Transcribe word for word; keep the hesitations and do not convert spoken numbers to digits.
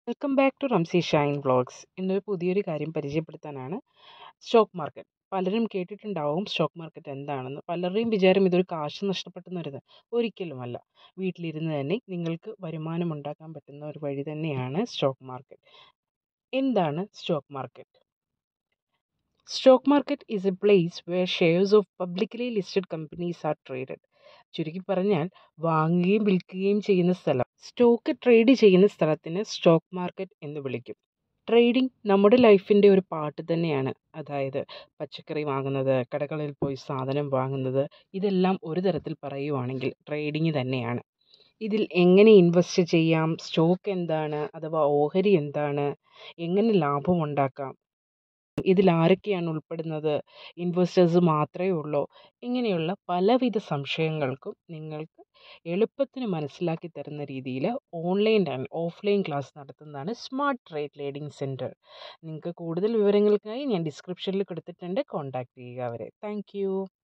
Welcome back to Ramsi shine vlogs. ഇന്നൊരു പുതിയൊരു കാര്യം പരിചയപ്പെടുത്താനാണ്. Stock market. പലരും കേട്ടിട്ടുണ്ടാവും സ്റ്റോക്ക് മാർക്കറ്റ് എന്താണെന്ന്. പലരുടെയും വിചാരം ഇതൊരു കാശ് നഷ്ടപ്പെടുന്നൊരിത്. ഒരിക്കലുമല്ല. വീട്ടിലിരുന്ന് തന്നെ നിങ്ങൾക്ക് വരുമാനം ഉണ്ടാക്കാൻ പറ്റുന്ന ഒരു വഴി തന്നെയാണ് സ്റ്റോക്ക് മാർക്കറ്റ്. എന്താണ് stock market? Stock market is a place where shares of publicly listed companies are traded. ചുരുക്കി പറഞ്ഞാൽ വാങ്ങുകയും വിൽക്കുകയും ചെയ്യുന്ന സ്ഥലം. സ്റ്റോക്ക് ട്രേഡ് ചെയ്യുന്ന സ്ഥലത്തിന് സ്റ്റോക്ക് മാർക്കറ്റ് എന്ന് വിളിക്കും. ട്രേഡിംഗ് നമ്മുടെ ലൈഫിൻ്റെ ഒരു പാർട്ട് തന്നെയാണ്. അതായത് പച്ചക്കറി വാങ്ങുന്നത്, കടകളിൽ പോയി സാധനം വാങ്ങുന്നത്, ഇതെല്ലാം ഒരു തരത്തിൽ പറയുവാണെങ്കിൽ ട്രേഡിംഗ് തന്നെയാണ്. ഇതിൽ എങ്ങനെ ഇൻവെസ്റ്റ് ചെയ്യാം, സ്റ്റോക്ക് എന്താണ് അഥവാ ഓഹരി എന്താണ്, എങ്ങനെ ലാഭം ഉണ്ടാക്കാം, ഇതിൽ ആരൊക്കെയാണ് ഉൾപ്പെടുന്നത്, ഇൻവെസ്റ്റേഴ്സ് മാത്രമേ ഉള്ളൂ, ഇങ്ങനെയുള്ള പലവിധ സംശയങ്ങൾക്കും നിങ്ങൾക്ക് എളുപ്പത്തിന് മനസ്സിലാക്കി തരുന്ന രീതിയിൽ ഓൺലൈൻ ആൻഡ് ഓഫ്ലൈൻ ക്ലാസ് നടത്തുന്നതാണ് സ്മാർട്ട് ട്രേഡ് ലേണിംഗ് സെൻറ്റർ. നിങ്ങൾക്ക് കൂടുതൽ വിവരങ്ങൾക്കായി ഞാൻ ഡിസ്ക്രിപ്ഷനിൽ കൊടുത്തിട്ടുണ്ട്. കോൺടാക്റ്റ് ചെയ്യുക അവരെ. താങ്ക്